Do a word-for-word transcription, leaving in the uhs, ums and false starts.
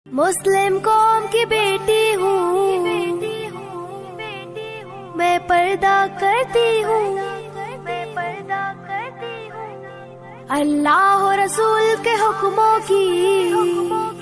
मुस्लिम कौम की बेटी हूँ, मैं पर्दा करती हूँ, मैं पर्दा करती हूँ। अल्लाह और रसूल के हुक्मों की